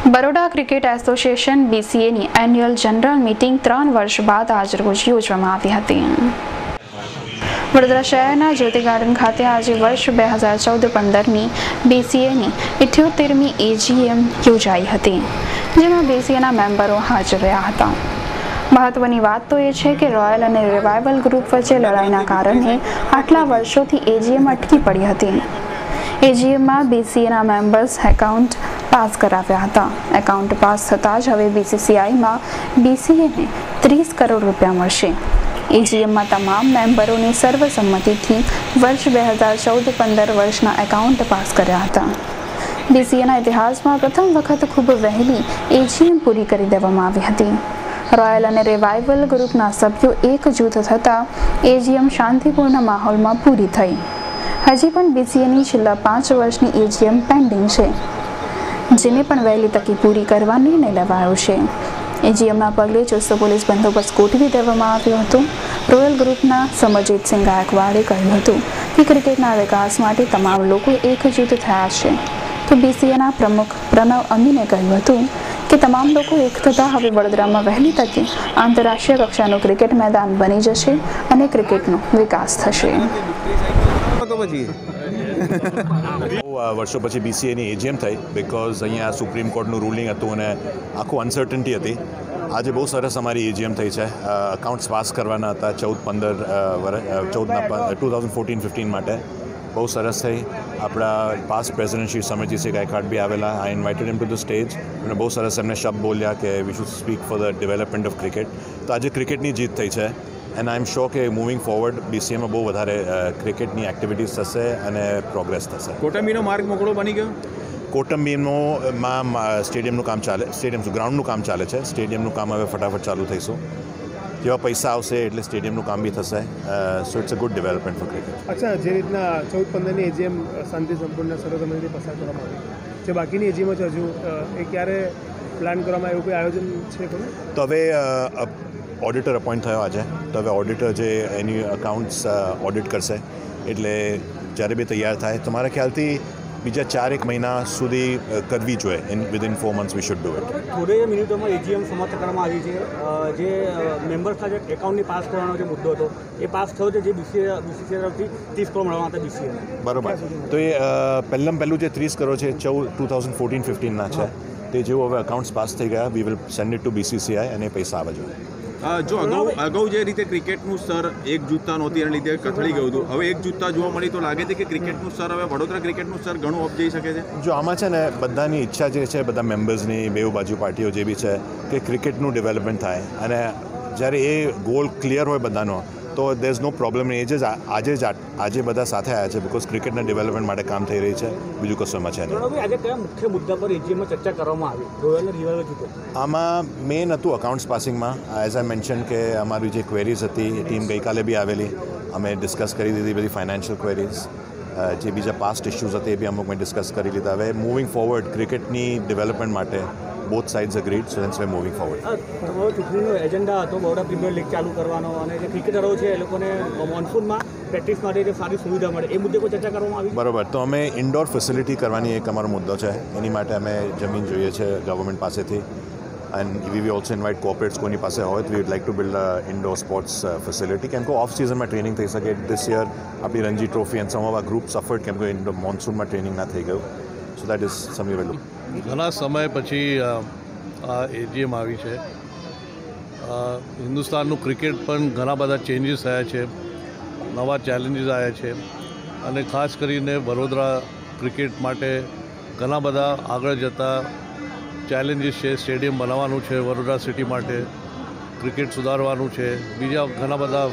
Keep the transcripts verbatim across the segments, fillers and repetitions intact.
Baroda cricket association બીસીએની annual general meeting ત્રણ વર્ષ બાદ આજરોજ યોજવામાં આવી હતી. વડોદરા શહેરના જ્યોતિ ગાર્ડન ખાતે આજે વર્ષ બે હજાર ચૌદ પંદરની બીસીએની ઇઠ્યોતેરમી એજીએમ યોજાઈ હતી, જેમાં બીસીએના મેમ્બરો હાજર રહ્યા હતા. મહત્વની વાત તો એ છે કે રોયલ અને રિવાઇવલ ગ્રુપ વચ્ચે લડાઈના કારણે આટલા વર્ષોથી એજીએમ અટકી પડી હતી. એજીએમમાં બીસીએના મેમ્બર્સ એકાઉન્ટ પાસ કરાવ્યા હતા. એકાઉન્ટ પાસ થતાં જ હવે બીસીસીઆઈમાં બીસીએને ત્રીસ કરોડ રૂપિયા મળશે. એજીએમમાં તમામ મેમ્બરોની સર્વસંમતિથી વર્ષ બે હજાર ચૌદ પંદર વર્ષના એકાઉન્ટ પાસ કર્યા હતા. બીસીએના ઇતિહાસમાં પ્રથમ વખત ખૂબ વહેલી એજીએમ પૂરી કરી દેવામાં આવી હતી. રોયલ અને રિવાઇવલ ગ્રુપના સભ્યો એક જૂથ થતાં એજીએમ શાંતિપૂર્ણ માહોલમાં પૂરી થઈ. હજી પણ બીસીએની છેલ્લા પાંચ વર્ષની એજીએમ પેન્ડિંગ છે, જેને પણ વહેલી તકે પૂરી કરવા નિર્ણય લેવાયો છે. એજીએમના પગલે ચુસ્ત પોલીસ બંદોબસ્ત ગોઠવી દેવામાં આવ્યો હતો. રોયલ ગ્રુપના સમરજીતસિંહ ગાયકવાડે કહ્યું હતું કે ક્રિકેટના વિકાસ માટે તમામ લોકો એક જૂથ થયા છે. તો બીસીએના પ્રમુખ પ્રણવ અમીને કહ્યું હતું કે તમામ લોકો એક થતાં હવે વડોદરામાં વહેલી તકે આંતરરાષ્ટ્રીય કક્ષાનું ક્રિકેટ મેદાન બની જશે અને ક્રિકેટનો વિકાસ થશે. વર્ષો પછી બીસીએની એજીએમ થઈ બિકોઝ અહીંયા સુપ્રીમ કોર્ટનું રૂલિંગ હતું અને આખું અનસર્ટન્ટી હતી. આજે બહુ સરસ અમારી એજીએમ થઈ છે. અકાઉન્ટ્સ પાસ કરવાના હતા ચૌદ પંદર વર્ષ ચૌદના ટુ થાઉઝન્ડ ફોર્ટીન ફિફ્ટીન માટે. બહુ સરસ થઈ. આપણા પાસ્ટ પ્રેસિડેન્ટ શ્રી સમરજીતસિંહ ગાયકવાડ બી આવેલા. I invited him to the stage અને બહુ સરસ એમને શબ્દ બોલ્યા કે we should speak for the development of cricket. તો આજે ક્રિકેટની જીત થઈ છે એન્ડ આઈ એમ શ્યોર કે મૂવિંગ ફોરવર્ડ બીસીએમાં બહુ વધારે ક્રિકેટની એક્ટિવિટીઝ થશે અને પ્રોગ્રેસ થશે. કોટંબીનો માર્ગ મોકળો બની ગયો. કોટંબીમાં સ્ટેડિયમનું કામ ચાલે સ્ટેડિયમ ગ્રાઉન્ડનું કામ ચાલે છે. સ્ટેડિયમનું કામ હવે ફટાફટ ચાલુ થઈશું. જેવા પૈસા આવશે એટલે સ્ટેડિયમનું કામ બી થશે. So it's a good development for cricket. અચ્છા, જે રીતના ચૌદ પંદરની એજીએમ શાંતિ સંપૂર્ણ સર્વસંમતિથી પસાર કરવામાં આવી, જે બાકીની એજીએમ છે હજુ એ ક્યારે પ્લાન કરવામાં એવું કોઈ આયોજન છે ખરું? તો હવે ઓડિટર અપોઇન્ટ થયો આજે. તો હવે ઓડિટર જે એની અકાઉન્ટ્સ ઓડિટ કરશે એટલે જ્યારે બી તૈયાર થાય તો મારા ખ્યાલથી બીજા ચાર એક મહિના સુધી કરવી જોઈએ. In within four months we should do it. થોડી મિનિટોમાં એજીએમ સમાપ્ત કરવામાં આવી છે. જે મેમ્બર્સના જે એકાઉન્ટની પાસ કરવાનો જે મુદ્દો હતો એ પાસ થયો છે, જે બીસીએ બીસીસીઆઈ તરફથી ત્રીસ કરોડ મળવાના હતા બીસીએ. બરોબર. તો એ પહેલાં પહેલું જે ત્રીસ કરોડ છે ચૌદ ટુ થાઉઝન્ડ ફોર્ટીન ફિફ્ટીનના છે. તે જેવું હવે અકાઉન્ટ્સ પાસ થઈ ગયા we will send it to BCCI અને પૈસા આવે જોઈએ. જો અગાઉ અગાઉ જે રીતે ક્રિકેટનું સ્તર એક જૂથતા નહોતી એના લીધે કથળી ગયું હતું, હવે એક જૂથતા જોવા મળી તો લાગે છે કે ક્રિકેટનું સ્તર હવે વડોદરા ક્રિકેટનું સ્તર ઘણું અપ જઈ શકે છે. જો આમાં છે ને બધાની ઈચ્છા જે છે બધા મેમ્બર્સની બેઉ બાજુ પાર્ટીઓ જે બી છે કે ક્રિકેટનું ડેવલપમેન્ટ થાય અને જ્યારે એ ગોલ ક્લિયર હોય બધાનો તો દેર ઇઝ નો પ્રોબ્લેમ. એ જ આજે જ આજે બધા સાથે આવ્યા છે બિકોઝ ક્રિકેટના ડેવલપમેન્ટ માટે કામ થઈ રહી છે. બીજું કશું એમાં છે નહીં. આજે કયા મુખ્ય મુદ્દા પર એજીએમમાં ચર્ચા કરવામાં આવી? રોયલ અને રિવાઇવલ જૂથો આમાં મેઇન હતું અકાઉન્ટ્સ પાસિંગમાં. એઝ આઈ મેન્શન કે અમારી જે ક્વેરીઝ હતી એ ટીમ ગઈકાલે બી આવેલી. અમે ડિસ્કસ કરી દીધી બધી ફાઇનાન્શિયલ ક્વેરીઝ. જે બીજા પાસ્ટ ઇસ્યુઝ હતી એ બી અમુક મેં ડિસ્કસ કરી લીધા. હવે મૂવિંગ ફોરવર્ડ ક્રિકેટની ડેવલપમેન્ટ માટે both sides agreed, so that's way moving forward. તમારો ચૂંટણીનો એજન્ડા હતો બરોડા પ્રીમિયર લીગ ચાલુ કરવાનો અને જે ક્રિકેટરો છે એ લોકોને મોન્સૂનમાં પ્રેક્ટિસ માટે જે સારી સુવિધા મળે એ મુદ્દે કોઈ ચર્ચા કરવામાં આવી? બરોબર. તો અમે ઇન્ડોર ફેસિલિટી કરવાની એક અમારો મુદ્દો છે. એની માટે અમે જમીન જોઈએ છે ગવર્મેન્ટ પાસેથી and we we also invite corporates કોની પાસે હોય તો we would like to build indoor sports facility. કેમ કે ઓફ સિઝનમાં ટ્રેનિંગ થઈ શકે. ધીસ યર આપણી Ranji trophy and some of our group suffered કેમ કે મોન્સૂનમાં ટ્રેનિંગ ના થઈ ગયું. So that is something well. ઘણા સમય પછી આ એજીએમ આવી છે. હિન્દુસ્તાનનું ક્રિકેટ પણ ઘણા બધા ચેન્જીસ થયા છે, નવા ચેલેન્જીસ આવ્યા છે અને ખાસ કરીને વડોદરા ક્રિકેટ માટે ઘણા બધા આગળ જતા ચેલેન્જીસ છે. સ્ટેડિયમ બનાવવાનું છે વડોદરા સિટી માટે, ક્રિકેટ સુધારવાનું છે, બીજા ઘણા બધા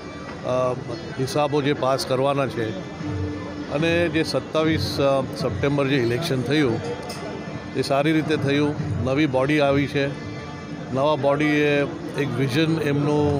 હિસાબો જે પાસ કરવાના છે અને જે સત્તાવીસ સપ્ટેમ્બર જે ઇલેક્શન થયું એ સારી રીતે થયું. નવી બોડી આવી છે. નવા બોડીએ એક વિઝન એમનું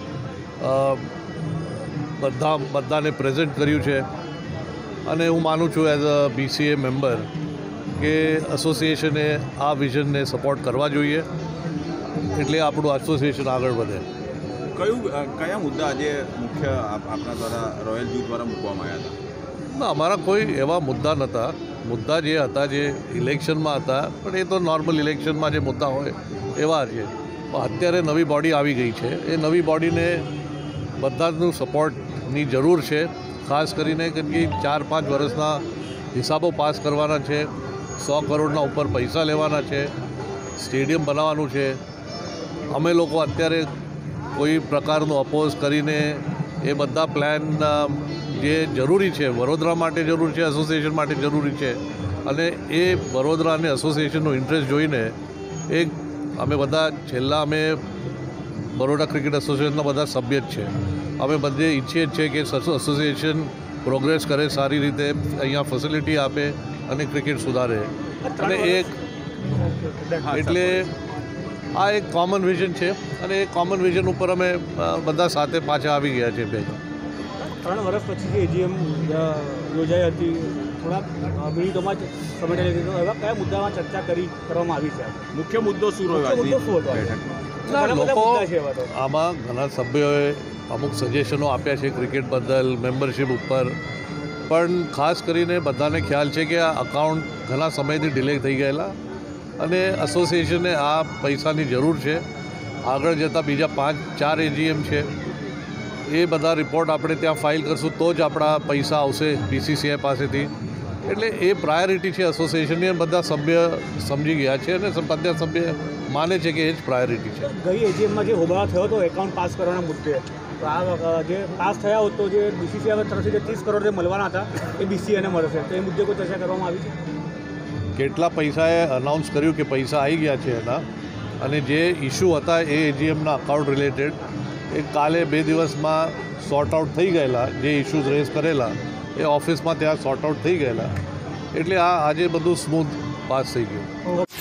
બધા બધાને પ્રેઝન્ટ કર્યું છે અને હું માનું છું એઝ અ બીસીએ મેમ્બર કે એસોસિએશને આ વિઝનને સપોર્ટ કરવા જોઈએ એટલે આપણું એસોસિએશન આગળ વધે. કયું કયા મુદ્દા આજે મુખ્ય આપણા દ્વારા રોયલ જૂથ દ્વારા મૂકવામાં આવ્યા હતા? ના, અમારા કોઈ એવા મુદ્દા નહોતા. મુદ્દા જે હતા જે ઇલેક્શનમાં હતા પણ એ તો નોર્મલ ઇલેક્શનમાં જે મુદ્દા હોય એવા છે. પણ અત્યારે નવી બોડી આવી ગઈ છે. એ નવી બોડીને બધાનું સપોર્ટની જરૂર છે, ખાસ કરીને કેમ કે ચાર પાંચ વર્ષના હિસાબો પાસ કરવાના છે, સો કરોડના ઉપર પૈસા લેવાના છે, સ્ટેડિયમ બનાવવાનું છે. અમે લોકો અત્યારે કોઈ પ્રકારનું અપોઝ કરીને એ બધા પ્લાન જે જરૂરી છે વડોદરા માટે જરૂર છે, એસોસિએશન માટે જરૂરી છે, અને એ વડોદરા અને એસોસિએશનનું ઇન્ટરેસ્ટ જોઈને એક અમે બધા છેલ્લા અમે બરોડા ક્રિકેટ એસોસિએશનના બધા સભ્ય જ છે. અમે બધે ઈચ્છીએ જ છે કે એસોસિએશન પ્રોગ્રેસ કરે, સારી રીતે અહીંયા ફેસિલિટી આપે અને ક્રિકેટ સુધારે. અને એક એટલે આ એક કોમન વિઝન છે અને એ કોમન વિઝન ઉપર અમે બધા સાથે પાછા આવી ગયા છે. બે ત્રણ વર્ષ પછી જે એજીએમ યોજાઈ હતી, થોડાક મિનિટોમાં જ સમેટાઈ લીધી, તો એવા કયા મુદ્દામાં ચર્ચા કરી કરવામાં આવી છે? મુખ્ય મુદ્દો શું રહ્યો? મુદ્દો શું હતો? ઘણા બધા લોકો મુદ્દા છે એવા તો. આમાં ઘણા સભ્યોએ અમુક સજેશનો આપ્યા છે ક્રિકેટ બદલ, મેમ્બરશિપ ઉપર, પણ ખાસ કરીને બધાને ખ્યાલ છે કે આ અકાઉન્ટ ઘણા સમયથી ડિલે થઈ ગયેલા અને એસોસિએશને આ પૈસાની જરૂર છે. આગળ જતાં બીજા પાંચ ચાર એજીએમ છે, એ બધા રિપોર્ટ આપણે ત્યાં ફાઇલ કરશું તો જ આપણા પૈસા આવશે બીસીસીઆઈ પાસેથી. એટલે એ પ્રાયોરિટી છે એસોસિએશનની. બધા સભ્ય સમજી ગયા છે અને બધા સભ્ય માને છે કે એ જ પ્રાયોરિટી છે. ગઈ એજીએમમાં જે હોબાળો થયો હતો એકાઉન્ટ પાસ કરવાના મુદ્દે, તો આ જે પાસ થયા હોત તો જે બીસીસીઆઈ તરફથી જે ત્રીસ કરોડ જે મળવાના હતા એ બીસીસીઆઈને મળશે, તો એ મુદ્દે કોઈ ચર્ચા કરવામાં આવી છે? કેટલા પૈસાએ અનાઉન્સ કર્યું કે પૈસા આવી ગયા છે એના, અને જે ઇસ્યુ હતા એ એજીએમના અકાઉન્ટ રિલેટેડ એ કાલે બે દિવસમાં સોર્ટ આઉટ થઈ ગયેલા. જે ઇસ્યુઝ રેઝ કરેલા એ ઓફિસમાં ત્યાં સોર્ટ આઉટ થઈ ગયેલા. એટલે આ આજે બધું સ્મૂથ પાસ થઈ ગયું.